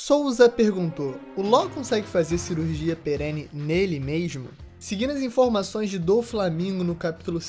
Souza perguntou, o LoL consegue fazer cirurgia perene nele mesmo? Seguindo as informações de Doflamingo no capítulo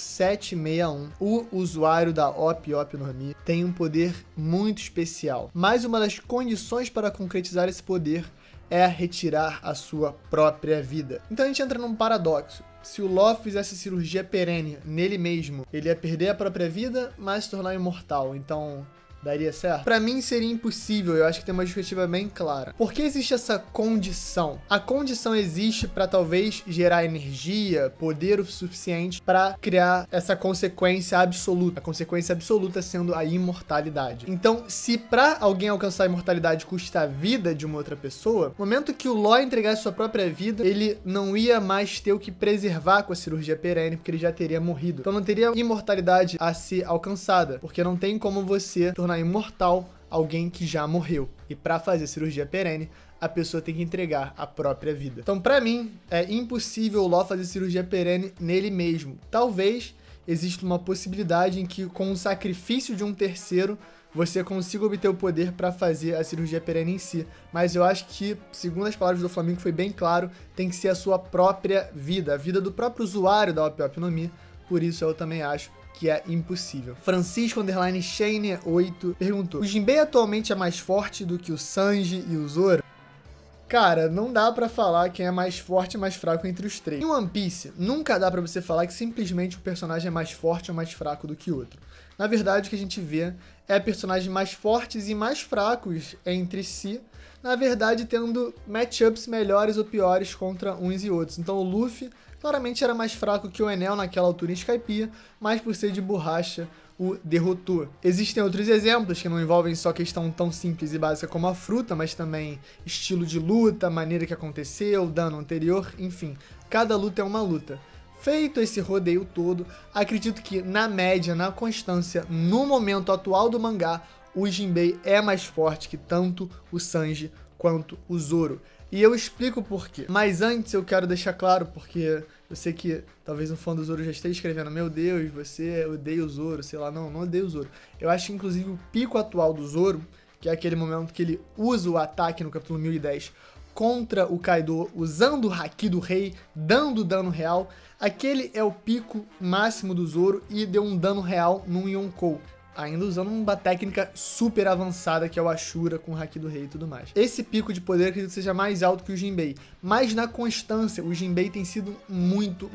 761, o usuário da Op Normi tem um poder muito especial, mas uma das condições para concretizar esse poder é retirar a sua própria vida. Então a gente entra num paradoxo. Se o LoL fizesse cirurgia perene nele mesmo, ele ia perder a própria vida, mas se tornar imortal. Então, daria certo? Pra mim seria impossível, eu acho que tem uma justificativa bem clara. Por que existe essa condição? A condição existe pra talvez gerar energia, poder o suficiente pra criar essa consequência absoluta. A consequência absoluta sendo a imortalidade. Então, se pra alguém alcançar a imortalidade custa a vida de uma outra pessoa, no momento que o LoL entregasse sua própria vida, ele não ia mais ter o que preservar com a cirurgia perene, porque ele já teria morrido. Então não teria imortalidade a ser alcançada, porque não tem como você tornar imortal alguém que já morreu. E para fazer cirurgia perene, a pessoa tem que entregar a própria vida. Então, para mim, é impossível o LoL fazer cirurgia perene nele mesmo. Talvez exista uma possibilidade em que, com o sacrifício de um terceiro, você consiga obter o poder para fazer a cirurgia perene em si. Mas eu acho que, segundo as palavras do Doflamingo, foi bem claro, tem que ser a sua própria vida, a vida do próprio usuário da Op Normi. Por isso eu também acho que é impossível. Francisco Shane 8 perguntou: o Jinbei atualmente é mais forte do que o Sanji e o Zoro? Cara, não dá pra falar quem é mais forte e mais fraco entre os três. Em One Piece, nunca dá pra você falar que simplesmente o personagem é mais forte ou mais fraco do que o outro. Na verdade, o que a gente vê é personagens mais fortes e mais fracos entre si, na verdade tendo matchups melhores ou piores contra uns e outros. Então o Luffy claramente era mais fraco que o Enel naquela altura em Skypiea, mas por ser de borracha, o derrotou. Existem outros exemplos que não envolvem só questão tão simples e básica como a fruta, mas também estilo de luta, maneira que aconteceu, dano anterior, enfim. Cada luta é uma luta. Feito esse rodeio todo, acredito que na média, na constância, no momento atual do mangá, o Jinbei é mais forte que tanto o Sanji quanto o Zoro. E eu explico por quê. Mas antes eu quero deixar claro, porque eu sei que talvez um fã do Zoro já esteja escrevendo: meu Deus, você odeia o Zoro, sei lá. Não odeio o Zoro. Eu acho que inclusive o pico atual do Zoro, que é aquele momento que ele usa o ataque no capítulo 1010 contra o Kaido, usando o Haki do Rei, dando dano real, aquele é o pico máximo do Zoro e deu um dano real num Yonkou. Ainda usando uma técnica super avançada que é o Ashura com o Haki do Rei e tudo mais. Esse pico de poder acredito que seja mais alto que o Jinbei, mas na constância o Jinbei tem sido muito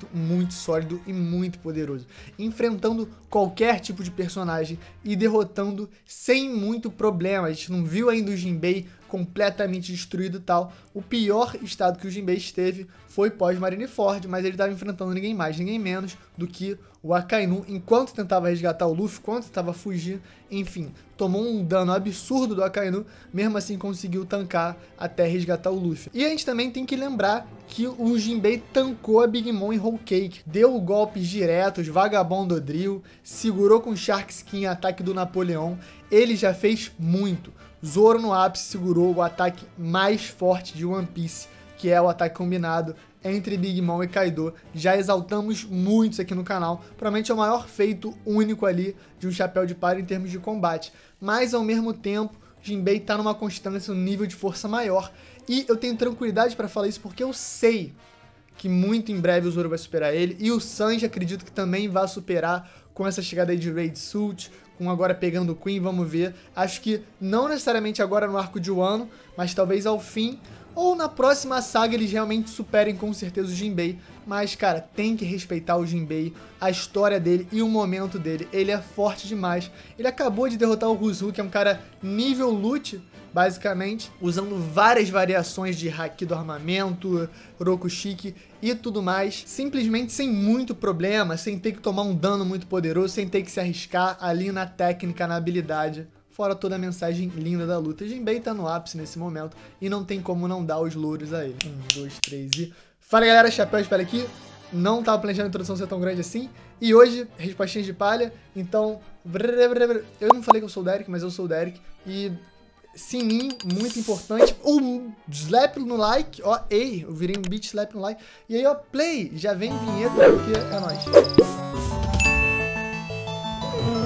sólido e muito poderoso, enfrentando qualquer tipo de personagem e derrotando sem muito problema. A gente não viu ainda o Jinbei completamente destruído e tal. O pior estado que o Jinbei esteve foi pós-Marineford, mas ele estava enfrentando ninguém mais, ninguém menos do que o Akainu, enquanto tentava resgatar o Luffy, enquanto tentava fugir, enfim, tomou um dano absurdo do Akainu, mesmo assim conseguiu tancar até resgatar o Luffy. E a gente também tem que lembrar que o Jinbei tancou a Big Mom em Whole Cake, deu golpes diretos, Vagabondo Drill, segurou com Shark Skin ataque do Napoleão, ele já fez muito. Zoro no ápice segurou o ataque mais forte de One Piece, que é o ataque combinado entre Big Mom e Kaido. Já exaltamos muito isso aqui no canal, provavelmente é o maior feito único ali de um chapéu de palha em termos de combate. Mas ao mesmo tempo, Jinbei tá numa constância, um nível de força maior. E eu tenho tranquilidade para falar isso porque eu sei que muito em breve o Zoro vai superar ele. E o Sanji acredito que também vai superar com essa chegada aí de Raid Suit, com agora pegando o Queen, vamos ver. Acho que não necessariamente agora no arco de Wano, mas talvez ao fim, ou na próxima saga eles realmente superem com certeza o Jinbei. Mas, cara, tem que respeitar o Jinbei, a história dele e o momento dele. Ele é forte demais. Ele acabou de derrotar o Ruzu, que é um cara nível loot, basicamente, usando várias variações de Haki do armamento, Rokushiki e tudo mais, simplesmente sem muito problema, sem ter que tomar um dano muito poderoso, sem ter que se arriscar ali na técnica, na habilidade. Fora toda a mensagem linda da luta. Jinbei tá no ápice nesse momento e não tem como não dar os louros a ele. 1, 2, 3 e... Fala galera, Chapéu de Palha aqui. Não tava planejando a introdução ser tão grande assim. E hoje, respostinhas de palha. Então, eu não falei que eu sou o Derek, mas eu sou o Derek. E sininho, muito importante. Slap no like, ó, ei, eu virei um beat slap no like. E aí, ó, play, já vem vinheta, porque é nóis.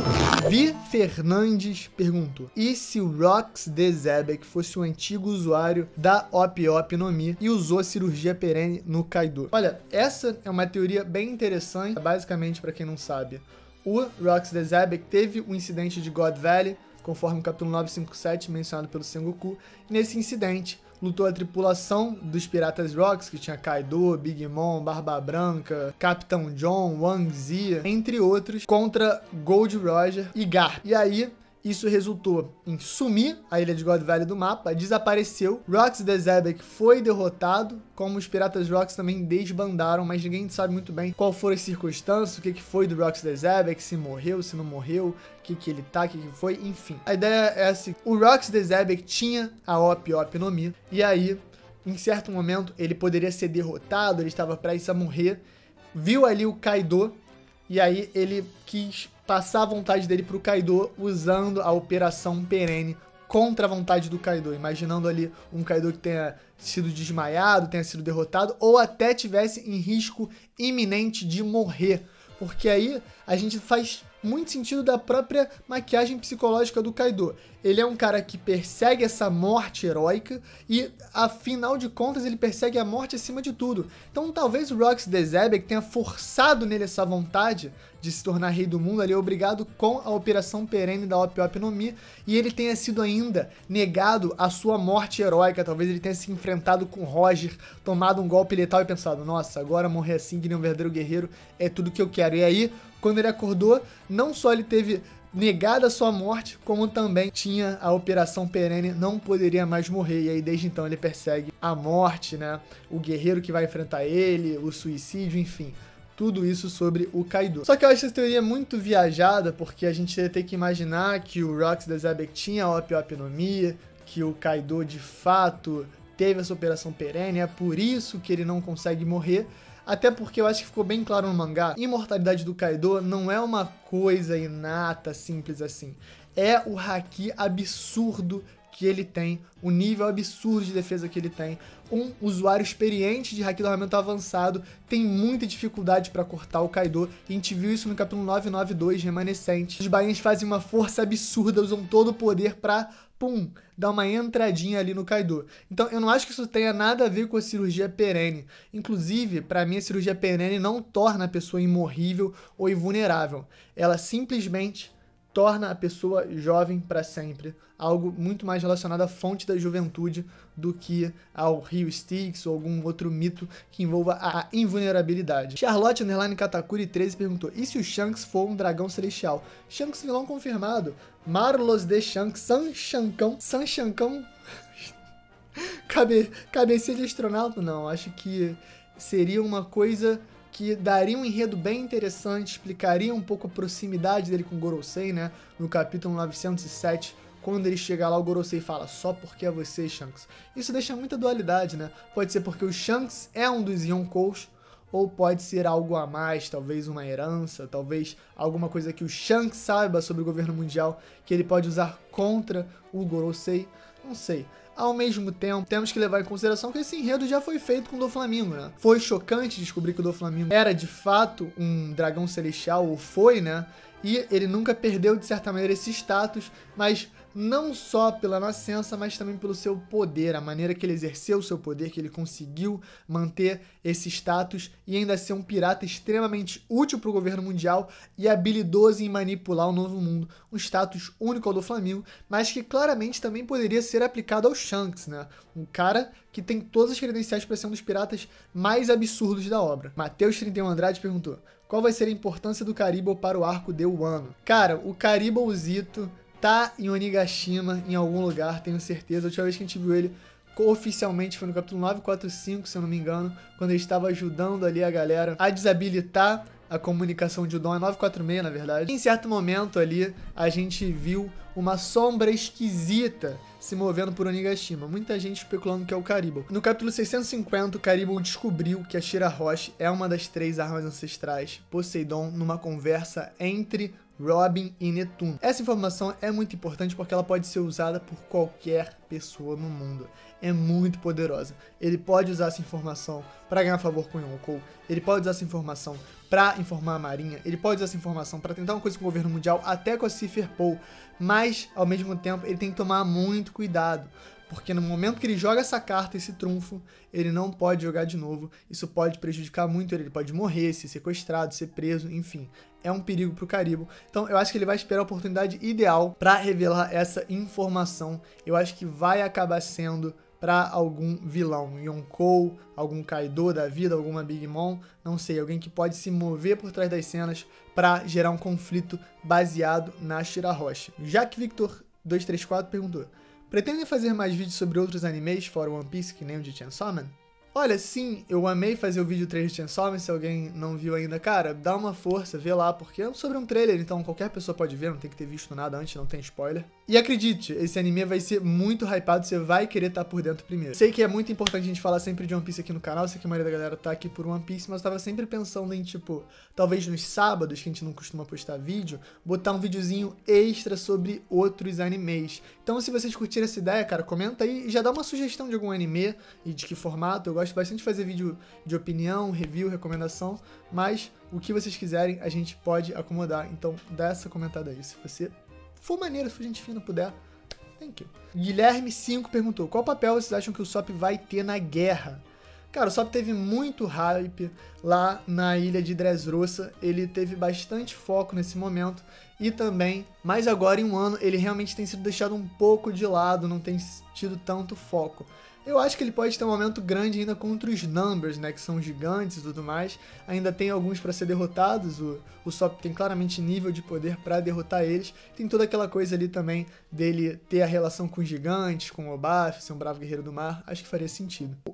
Vi Fernandes perguntou: e se o Rox de Zebek fosse o antigo usuário da Op Op no Mi e usou a cirurgia perene no Kaido? Olha, essa é uma teoria bem interessante. Basicamente, para quem não sabe, o Rox de Zebek teve um incidente de God Valley, conforme o capítulo 957 mencionado pelo Sengoku. E nesse incidente, lutou a tripulação dos Piratas Rocks, que tinha Kaido, Big Mom, Barba Branca, Capitão John, Wang Zi, entre outros, contra Gold Roger e Garp. E aí, isso resultou em sumir a ilha de God Valley do mapa, desapareceu. Rox de Zebek foi derrotado, como os Piratas Rocks também desbandaram, mas ninguém sabe muito bem qual foram as circunstâncias, o que foi do Rox de Zebek, se morreu, se não morreu, o que ele tá, o que foi, enfim. A ideia é assim: o Rox de Zebek tinha a Op Op no Mi, e aí, em certo momento, ele poderia ser derrotado, ele estava prestes a morrer, viu ali o Kaido, e aí ele quis passar a vontade dele pro Kaido usando a Operação Perene contra a vontade do Kaido, imaginando ali um Kaido que tenha sido desmaiado, tenha sido derrotado, ou até tivesse em risco iminente de morrer, porque aí a gente faz muito sentido da própria maquiagem psicológica do Kaido. Ele é um cara que persegue essa morte heróica e, afinal de contas, ele persegue a morte acima de tudo. Então, talvez o Rox de Zebek tenha forçado nele essa vontade de se tornar rei do mundo ali, obrigado com a Operação Perene da Op Op no Mi, e ele tenha sido ainda negado a sua morte heróica. Talvez ele tenha se enfrentado com Roger, tomado um golpe letal e pensado: nossa, agora morrer assim que nem um verdadeiro guerreiro é tudo que eu quero. E aí, quando ele acordou, não só ele teve negada a sua morte, como também tinha a Operação Perene, não poderia mais morrer. E aí, desde então, ele persegue a morte, né? O guerreiro que vai enfrentar ele, o suicídio, enfim. Tudo isso sobre o Kaido. Só que eu acho essa teoria muito viajada, porque a gente ia ter que imaginar que o Rox de Zebek tinha a Op Op no Mi, que o Kaido, de fato, teve essa Operação Perene, é por isso que ele não consegue morrer. Até porque eu acho que ficou bem claro no mangá, a imortalidade do Kaido não é uma coisa inata, simples assim. É o haki absurdo que ele tem, o nível absurdo de defesa que ele tem. Um usuário experiente de haki do armamento avançado tem muita dificuldade para cortar o Kaido. A gente viu isso no capítulo 992, remanescente. Os Bains fazem uma força absurda, usam todo o poder pra, pum, dar uma entradinha ali no Kaido. Então eu não acho que isso tenha nada a ver com a cirurgia perene. Inclusive, pra mim, a cirurgia perene não torna a pessoa imorrível ou invulnerável. Ela simplesmente torna a pessoa jovem para sempre. Algo muito mais relacionado à fonte da juventude do que ao Rio Styx ou algum outro mito que envolva a invulnerabilidade. Charlotte Underline Katakuri 13 perguntou: e se o Shanks for um dragão celestial? Shanks vilão confirmado. Marlos de Shanks, San Shankão. Cabecinha de astronauta? Não, acho que seria uma coisa que daria um enredo bem interessante, explicaria um pouco a proximidade dele com o Gorosei, né? No capítulo 907, quando ele chega lá, o Gorosei fala: só porque é você, Shanks. Isso deixa muita dualidade, né? Pode ser porque o Shanks é um dos Yonkous, ou pode ser algo a mais, talvez uma herança, talvez alguma coisa que o Shanks saiba sobre o governo mundial, que ele pode usar contra o Gorosei, não sei. Ao mesmo tempo, temos que levar em consideração que esse enredo já foi feito com o Doflamingo, né? Foi chocante descobrir que o Doflamingo era de fato um dragão celestial, ou foi, né? E ele nunca perdeu, de certa maneira, esse status, mas não só pela nascença, mas também pelo seu poder, a maneira que ele exerceu o seu poder, que ele conseguiu manter esse status e ainda ser um pirata extremamente útil para o governo mundial e habilidoso em manipular o novo mundo. Um status único ao Doflamingo, mas que claramente também poderia ser aplicado ao Shanks, né? Um cara que tem todas as credenciais para ser um dos piratas mais absurdos da obra. Matheus 31 Andrade perguntou: qual vai ser a importância do Caribou para o arco de Wano? Cara, o Caribouzito tá em Onigashima, em algum lugar, tenho certeza. A última vez que a gente viu ele oficialmente foi no capítulo 945, se eu não me engano, quando ele estava ajudando ali a galera a desabilitar a comunicação de Udon. É 946, na verdade. Em certo momento ali, a gente viu uma sombra esquisita se movendo por Onigashima. Muita gente especulando que é o Caribou. No capítulo 650, o Caribou descobriu que a Shirahoshi é uma das 3 armas ancestrais Poseidon numa conversa entre Robin e Netuno. Essa informação é muito importante porque ela pode ser usada por qualquer pessoa no mundo. É muito poderosa. Ele pode usar essa informação para ganhar favor com o Yonkou, ele pode usar essa informação para informar a Marinha, ele pode usar essa informação para tentar uma coisa com o governo mundial, até com a Cipher-Pol, mas, ao mesmo tempo, ele tem que tomar muito cuidado, porque no momento que ele joga essa carta, esse trunfo, ele não pode jogar de novo, isso pode prejudicar muito ele pode morrer, ser sequestrado, ser preso, enfim, é um perigo pro Karibo. Então eu acho que ele vai esperar a oportunidade ideal para revelar essa informação, eu acho que vai acabar sendo para algum vilão, Yonkou, algum Kaido da vida, alguma Big Mom, não sei, alguém que pode se mover por trás das cenas para gerar um conflito baseado na Shirahoshi. Jack Victor 234 perguntou: pretendem fazer mais vídeos sobre outros animes fora One Piece, que nem o de Chainsaw Man? Olha, sim, eu amei fazer o vídeo 3 de Chainsaw Man, se alguém não viu ainda, cara, dá uma força, vê lá, porque é sobre um trailer, então qualquer pessoa pode ver, não tem que ter visto nada antes, não tem spoiler. E acredite, esse anime vai ser muito hypado, você vai querer estar por dentro primeiro. Sei que é muito importante a gente falar sempre de One Piece aqui no canal, sei que a maioria da galera tá aqui por One Piece, mas eu tava sempre pensando em, tipo, talvez nos sábados, que a gente não costuma postar vídeo, botar um videozinho extra sobre outros animes. Então se vocês curtirem essa ideia, cara, comenta aí e já dá uma sugestão de algum anime e de que formato. Eu gosto bastante de fazer vídeo de opinião, review, recomendação, mas o que vocês quiserem a gente pode acomodar. Então dá essa comentada aí. Se você for maneiro, se for gente fina, puder, thank you. Guilherme 5 perguntou: qual papel vocês acham que o Sop vai ter na guerra? Cara, o Sop teve muito hype lá na ilha de Dressrosa, ele teve bastante foco nesse momento e também, mas agora em um ano, ele realmente tem sido deixado um pouco de lado, não tem tido tanto foco. Eu acho que ele pode ter um momento grande ainda contra os Numbers, né, que são gigantes e tudo mais. Ainda tem alguns para ser derrotados, o Sop tem claramente nível de poder para derrotar eles. Tem toda aquela coisa ali também dele ter a relação com os gigantes, com o Obaf, ser um bravo guerreiro do mar, acho que faria sentido. O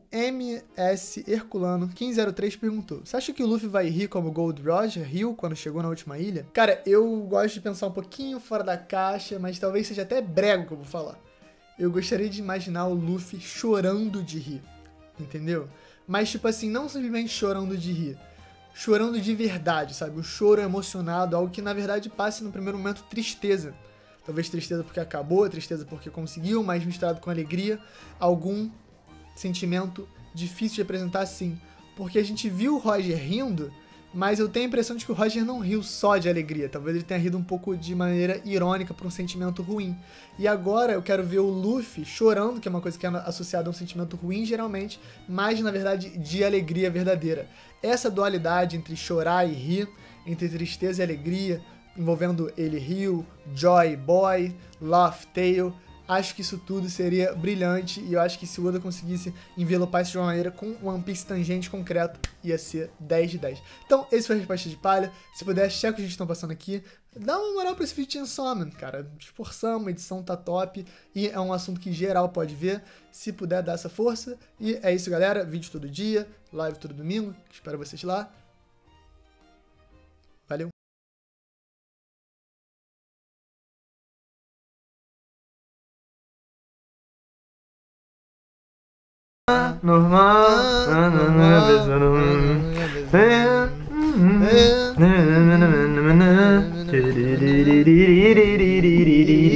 MS Herculano 1503 perguntou: você acha que o Luffy vai rir como Gold Roger riu quando chegou na última ilha? Cara, eu gosto de pensar um pouquinho fora da caixa, mas talvez seja até brego que eu vou falar. Eu gostaria de imaginar o Luffy chorando de rir, entendeu? Mas, tipo assim, não simplesmente chorando de rir, chorando de verdade, sabe? O choro emocionado, algo que, na verdade, passe no primeiro momento tristeza. Talvez tristeza porque acabou, tristeza porque conseguiu, mas misturado com alegria, algum sentimento difícil de apresentar, sim. Porque a gente viu o Roger rindo, mas eu tenho a impressão de que o Roger não riu só de alegria. Talvez ele tenha rido um pouco de maneira irônica por um sentimento ruim. E agora eu quero ver o Luffy chorando, que é uma coisa que é associada a um sentimento ruim, geralmente, mas na verdade de alegria verdadeira. Essa dualidade entre chorar e rir, entre tristeza e alegria, envolvendo ele Rio, Joy Boy, Laugh Tale, acho que isso tudo seria brilhante e eu acho que se o Oda conseguisse envelopar isso de uma maneira com One Piece tangente concreto, ia ser 10 de 10. Então, esse foi a resposta de palha. Se puder, checa o que a gente estão passando aqui. Dá uma moral pra esse vídeo de Chainsaw Man, cara. Esforçamos, a edição tá top e é um assunto que geral pode ver. Se puder, dá essa força. E é isso, galera. Vídeo todo dia, live todo domingo. Espero vocês lá. Valeu! Normal.